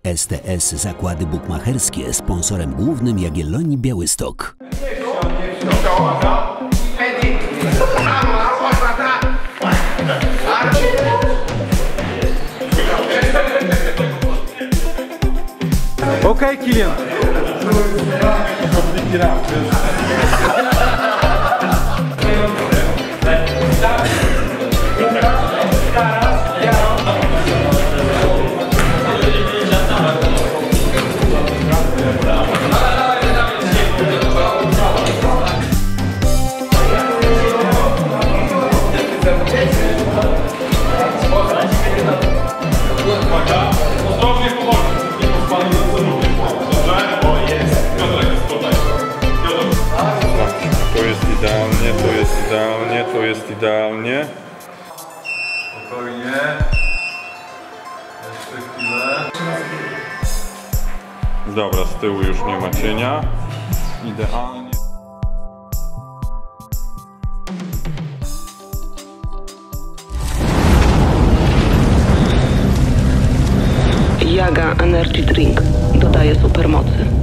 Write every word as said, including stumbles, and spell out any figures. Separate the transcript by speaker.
Speaker 1: S T S Zakłady Bukmacherskie, sponsorem głównym Jagiellonii Białystok.
Speaker 2: Okej, Kilian.
Speaker 3: Idealnie, to jest idealnie, to jest idealnie. Spokojnie. Jeszcze chwilę. Dobra, z tyłu już nie ma cienia. Idealnie.
Speaker 4: Jaga Energy Drink dodaje supermocy.